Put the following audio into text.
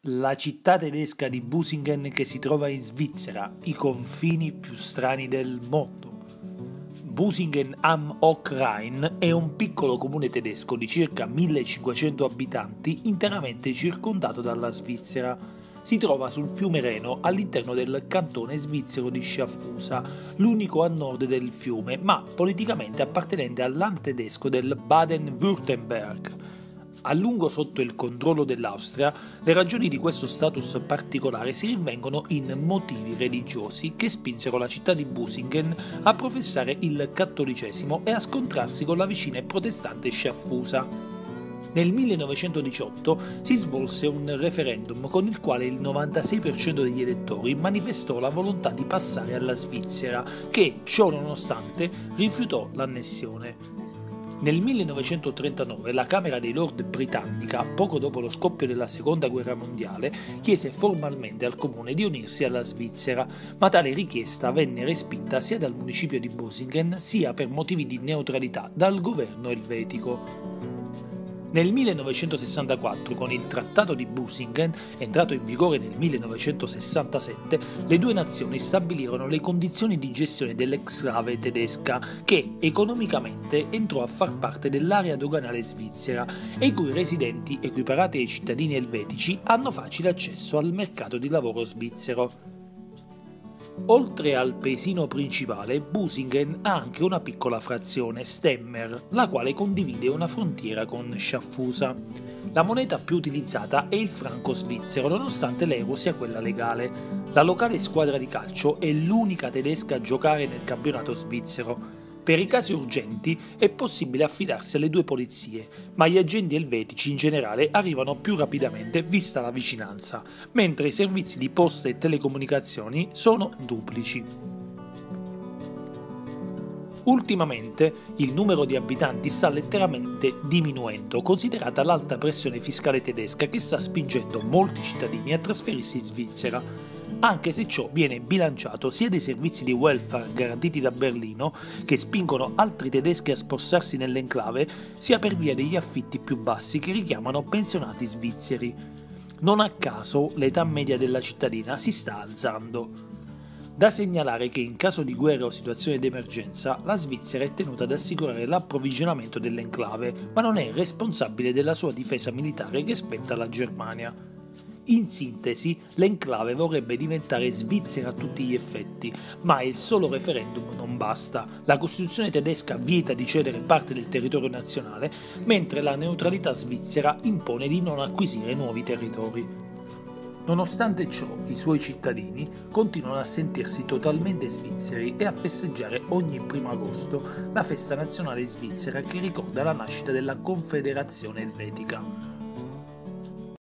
La città tedesca di Busingen che si trova in Svizzera, i confini più strani del mondo. Busingen am Ockrhein è un piccolo comune tedesco di circa 1500 abitanti interamente circondato dalla Svizzera. Si trova sul fiume Reno all'interno del cantone svizzero di Schaffhausen, l'unico a nord del fiume, ma politicamente appartenente al land tedesco del Baden-Württemberg. A lungo sotto il controllo dell'Austria, le ragioni di questo status particolare si rinvengono in motivi religiosi che spinsero la città di Busingen a professare il cattolicesimo e a scontrarsi con la vicina e protestante Schaffhausen. Nel 1918 si svolse un referendum con il quale il 96% degli elettori manifestò la volontà di passare alla Svizzera, che, ciò nonostante, rifiutò l'annessione. Nel 1939 la Camera dei Lord britannica, poco dopo lo scoppio della Seconda Guerra Mondiale, chiese formalmente al comune di unirsi alla Svizzera, ma tale richiesta venne respinta sia dal municipio di Busingen sia per motivi di neutralità dal governo elvetico. Nel 1964, con il Trattato di Busingen, entrato in vigore nel 1967, le due nazioni stabilirono le condizioni di gestione dell'exclave tedesca, che economicamente entrò a far parte dell'area doganale svizzera e i cui residenti, equiparati ai cittadini elvetici, hanno facile accesso al mercato di lavoro svizzero. Oltre al paesino principale, Busingen ha anche una piccola frazione, Stemmer, la quale condivide una frontiera con Schaffhausen. La moneta più utilizzata è il franco svizzero, nonostante l'euro sia quella legale. La locale squadra di calcio è l'unica tedesca a giocare nel campionato svizzero. Per i casi urgenti è possibile affidarsi alle due polizie, ma gli agenti elvetici in generale arrivano più rapidamente vista la vicinanza, mentre i servizi di posta e telecomunicazioni sono duplici. Ultimamente il numero di abitanti sta letteralmente diminuendo, considerata l'alta pressione fiscale tedesca che sta spingendo molti cittadini a trasferirsi in Svizzera, anche se ciò viene bilanciato sia dai servizi di welfare garantiti da Berlino, che spingono altri tedeschi a spostarsi nell'enclave, sia per via degli affitti più bassi che richiamano pensionati svizzeri. Non a caso l'età media della cittadina si sta alzando. Da segnalare che in caso di guerra o situazione d'emergenza la Svizzera è tenuta ad assicurare l'approvvigionamento dell'enclave, ma non è responsabile della sua difesa militare che spetta alla Germania. In sintesi, l'enclave vorrebbe diventare svizzera a tutti gli effetti, ma il solo referendum non basta. La Costituzione tedesca vieta di cedere parte del territorio nazionale, mentre la neutralità svizzera impone di non acquisire nuovi territori. Nonostante ciò, i suoi cittadini continuano a sentirsi totalmente svizzeri e a festeggiare ogni 1° agosto la festa nazionale svizzera che ricorda la nascita della Confederazione Elvetica.